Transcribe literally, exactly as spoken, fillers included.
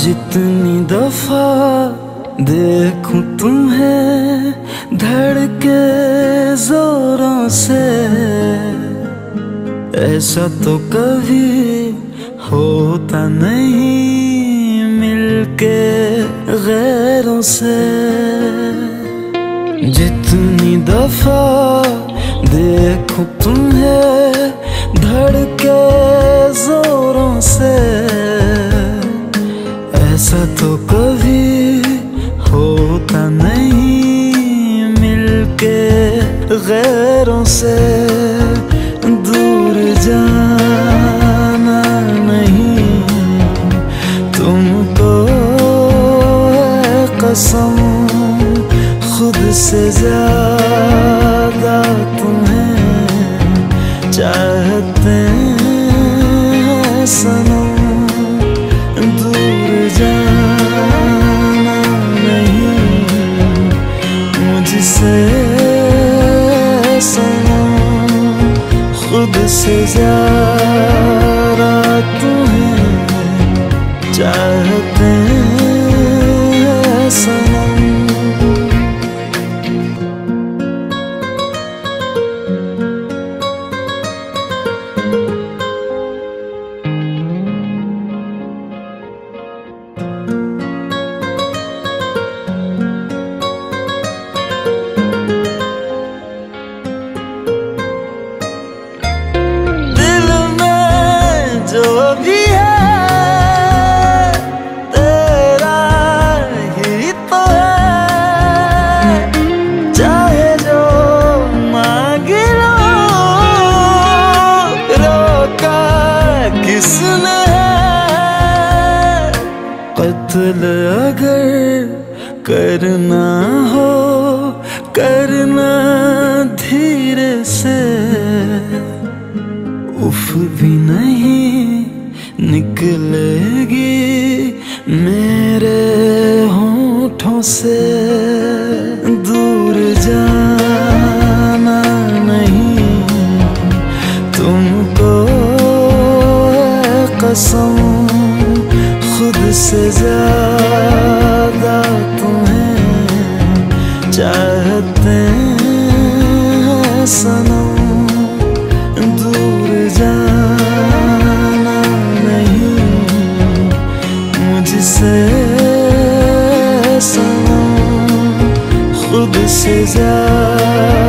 जितनी दफा देखूं तुम्हें धड़के जोरों से, ऐसा तो कभी होता नहीं मिलके गैरों से। जितनी दफा देखूं तुम्हें धड़के जोरों से, ऐसा तो कभी होता नहीं मिलके गैरों से। दूर जाना नहीं तुमको है कसम, खुद से ज्यादा तुम्हें चाहते हैं सनम। दूर जाना नहीं मुझसे सनम, खुद से ज्यादा तुम्हें चाहते हैं सनम। जो भी है तेरा ही तो है, चाहे जो मांग लो, रोका किसने है। कत्ल अगर करना हो करना धीरे से, उफ भी नहीं निकलेगी मेरे होठों से। दूर जाना नहीं तुमको है कसम, खुद से ज्यादा तुम्हें चाहते हैं सनम। दूर जाना नहीं मुझसे सनम, खुद से ज्यादा